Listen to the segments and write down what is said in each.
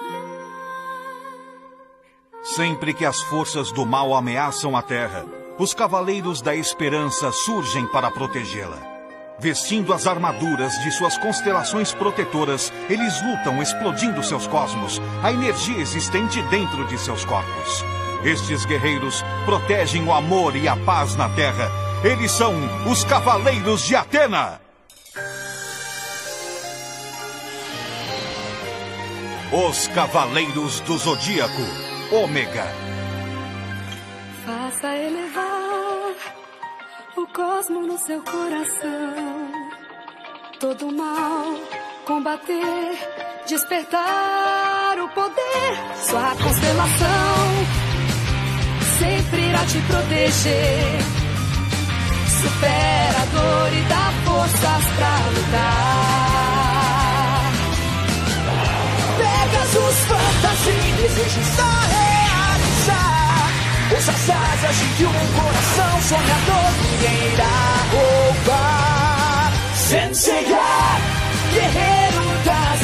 Sempre que as forças do mal ameaçam a Terra, os Cavaleiros da Esperança surgem para protegê-la. Vestindo as armaduras de suas constelações protetoras, eles lutam explodindo seus cosmos, a energia existente dentro de seus corpos. Estes guerreiros protegem o amor e a paz na Terra. Eles são os Cavaleiros de Atena! Os Cavaleiros do Zodíaco, Ômega. Faça elevar o cosmo no seu coração. Todo mal combater, despertar o poder. Sua constelação sempre irá te proteger. Supera a dor e dá forças pra lutar. Pegasus, fantasia e desejos a realizar. Ouça as asas de um coração sonhador, ninguém irá roubar. Senseiya, guerreiro das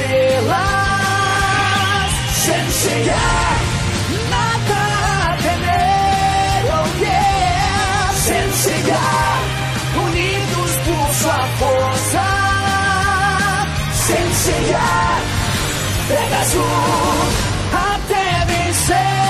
estrelas. Senseiya, nada a temer, oh yeah. Senseiya, unidos por sua força. Senseiya, Pegasus, até vencer.